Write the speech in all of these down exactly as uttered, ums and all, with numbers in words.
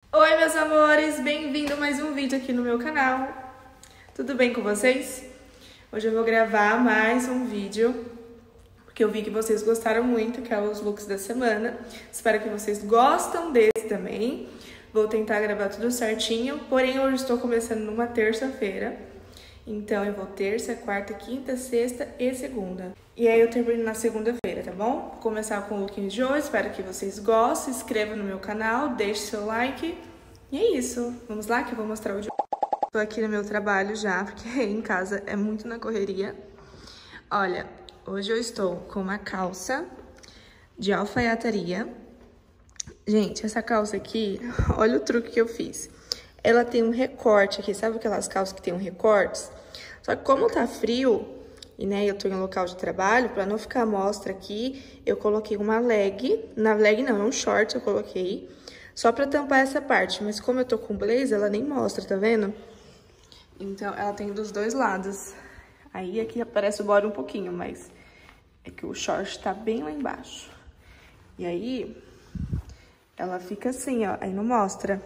Oi, meus amores, bem-vindo a mais um vídeo aqui no meu canal. Tudo bem com vocês? Hoje eu vou gravar mais um vídeo, porque eu vi que vocês gostaram muito, que é os looks da semana. Espero que vocês gostem desse também. Vou tentar gravar tudo certinho, porém hoje estou começando numa terça-feira. Então eu vou terça, quarta, quinta, sexta e segunda. E aí eu termino na segunda-feira, tá bom? Vou começar com o look de hoje, espero que vocês gostem, se inscrevam no meu canal, deixe seu like. E é isso, vamos lá que eu vou mostrar o de hoje. Tô aqui no meu trabalho já, porque em casa é muito na correria. Olha, hoje eu estou com uma calça de alfaiataria. Gente, essa calça aqui, olha o truque que eu fiz. Ela tem um recorte aqui, sabe aquelas calças que tem um recorte? Só que como tá frio, e né, eu tô em um local de trabalho, pra não ficar à mostra aqui, eu coloquei uma leg, na leg não, um short eu coloquei, só pra tampar essa parte, mas como eu tô com blazer, ela nem mostra, tá vendo? Então, ela tem dos dois lados. Aí aqui aparece o body um pouquinho, mas é que o short tá bem lá embaixo. E aí, ela fica assim, ó, aí não mostra.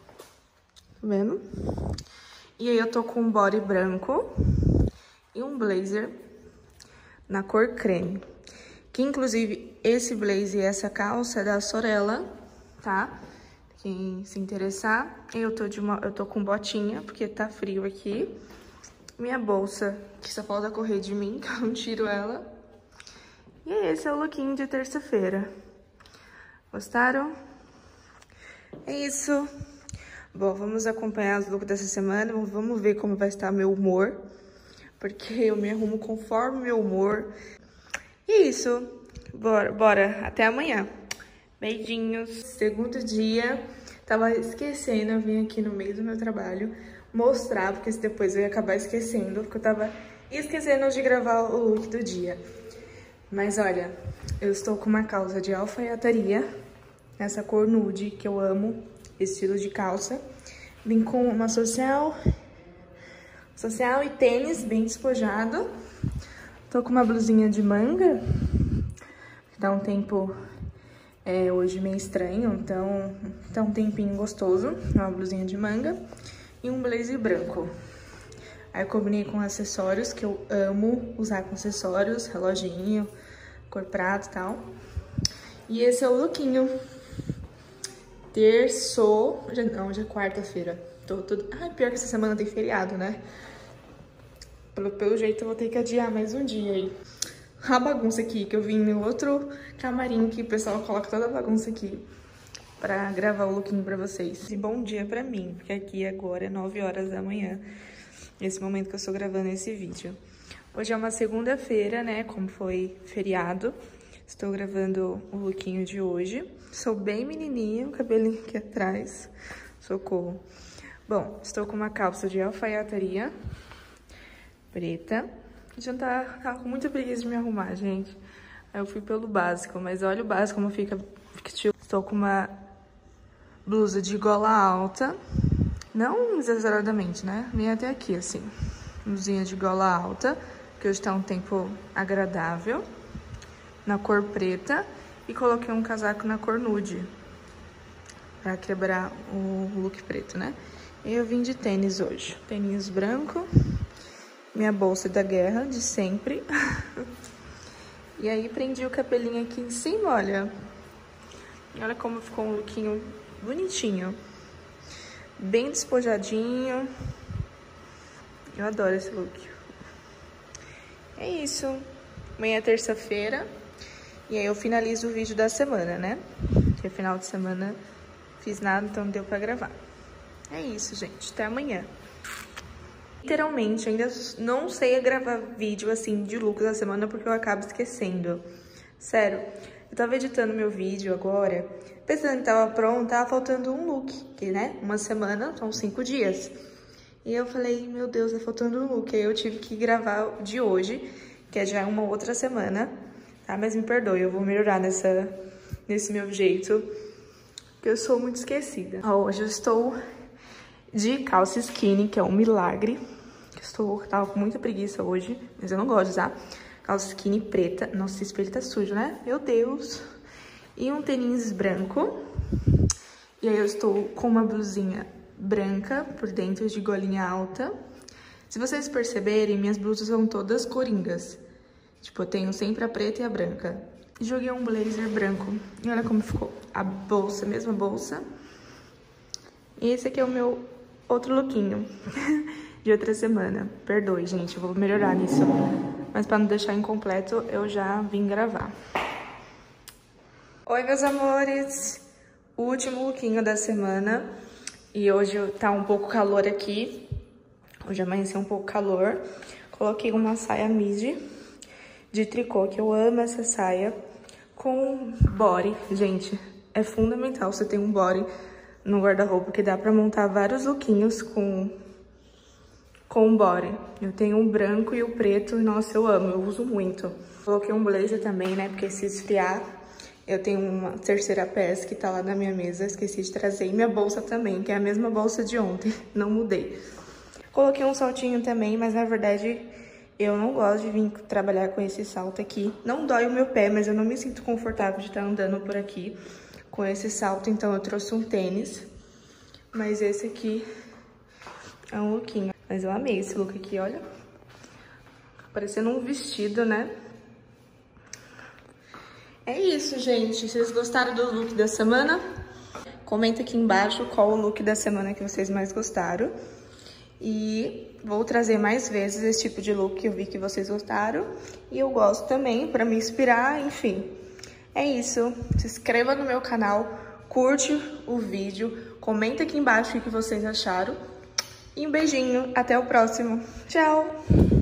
Tá vendo? E aí eu tô com um body branco e um blazer na cor creme. Que inclusive esse blazer e essa calça é da Sorella, tá? Quem se interessar, eu tô, de uma, eu tô com botinha, porque tá frio aqui. Minha bolsa, que só falta correr de mim, que eu não tiro ela. E esse é o lookinho de terça-feira. Gostaram? É isso. Bom, vamos acompanhar os looks dessa semana, vamos ver como vai estar meu humor, porque eu me arrumo conforme meu humor. E é isso, bora, bora, até amanhã. Beijinhos. Segundo dia, tava esquecendo, eu vim aqui no meio do meu trabalho mostrar, porque depois eu ia acabar esquecendo, porque eu tava esquecendo de gravar o look do dia. Mas olha, eu estou com uma calça de alfaiataria, essa cor nude, que eu amo. Estilo de calça. Vim com uma social, social e tênis bem despojado. Tô com uma blusinha de manga, que tá um tempo é, hoje meio estranho, então tá um tempinho gostoso. Uma blusinha de manga e um blazer branco. Aí eu combinei com acessórios, que eu amo usar com acessórios, reloginho, cor prata e tal. E esse é o lookinho. Terçou, não, hoje é quarta-feira. Tô tudo. Ah, pior que essa semana tem feriado, né? Pelo, pelo jeito eu vou ter que adiar mais um dia aí. A bagunça aqui, que eu vim no outro camarim que o pessoal coloca toda a bagunça aqui pra gravar o lookinho pra vocês. E bom dia pra mim, porque aqui agora é nove horas da manhã, nesse momento que eu estou gravando esse vídeo. Hoje é uma segunda-feira, né? Como foi feriado. Estou gravando o lookinho de hoje. Sou bem menininha, o cabelinho aqui atrás. Socorro. Bom, estou com uma calça de alfaiataria preta. Já tá, tava com muita preguiça de me arrumar, gente. Aí eu fui pelo básico, mas olha o básico como fica, fica estilo. Estou com uma blusa de gola alta. Não exageradamente, né? Nem até aqui, assim. Blusinha de gola alta, que hoje tá um tempo agradável. Na cor preta, e coloquei um casaco na cor nude, pra quebrar o look preto, né? E eu vim de tênis hoje, tênis branco, minha bolsa da guerra, de sempre. E aí prendi o cabelinho aqui em cima, olha. E olha como ficou um lookinho bonitinho. Bem despojadinho. Eu adoro esse look. É isso. Amanhã é terça-feira. E aí eu finalizo o vídeo da semana, né? Porque final de semana fiz nada, então não deu pra gravar. É isso, gente. Até amanhã. Literalmente, ainda não sei gravar vídeo, assim, de look da semana, porque eu acabo esquecendo. Sério. Eu tava editando meu vídeo agora, pensando que tava pronto, tava faltando um look, que, né? Uma semana, são cinco dias. E eu falei, meu Deus, tá faltando um look. Aí eu tive que gravar de hoje, que é já uma outra semana. Tá, mas me perdoe, eu vou melhorar nessa, nesse meu jeito, porque eu sou muito esquecida. Ó, hoje eu estou de calça skinny, que é um milagre. Estou, tava com muita preguiça hoje, mas eu não gosto de usar. Calça skinny preta. Nossa, esse espelho tá sujo, né? Meu Deus. E um tênis branco. E aí eu estou com uma blusinha branca por dentro de golinha alta. Se vocês perceberem, minhas blusas são todas coringas. Tipo, eu tenho sempre a preta e a branca. Joguei um blazer branco. E olha como ficou. A bolsa, a mesma bolsa. E esse aqui é o meu outro lookinho de outra semana. Perdoe, gente, eu vou melhorar nisso. Mas pra não deixar incompleto, eu já vim gravar. Oi, meus amores! Último lookinho da semana. E hoje tá um pouco calor aqui. Hoje amanheceu um pouco calor. Coloquei uma saia midi de tricô, que eu amo essa saia, com body. Gente, é fundamental você ter um body no guarda-roupa, porque dá pra montar vários lookinhos com, com body. Eu tenho o branco e o preto, e nossa, eu amo, eu uso muito. Coloquei um blazer também, né, porque se esfriar, eu tenho uma terceira peça que tá lá na minha mesa, esqueci de trazer. E minha bolsa também, que é a mesma bolsa de ontem, não mudei. Coloquei um saltinho também, mas na verdade eu não gosto de vir trabalhar com esse salto aqui. Não dói o meu pé, mas eu não me sinto confortável de estar andando por aqui com esse salto, então eu trouxe um tênis. Mas esse aqui é um lookinho. Mas eu amei esse look aqui, olha. Parecendo um vestido, né? É isso, gente. Vocês gostaram do look da semana? Comenta aqui embaixo qual o look da semana que vocês mais gostaram. E vou trazer mais vezes esse tipo de look que eu vi que vocês gostaram. E eu gosto também, pra me inspirar, enfim. É isso. Se inscreva no meu canal, curte o vídeo, comenta aqui embaixo o que vocês acharam. E um beijinho, até o próximo. Tchau!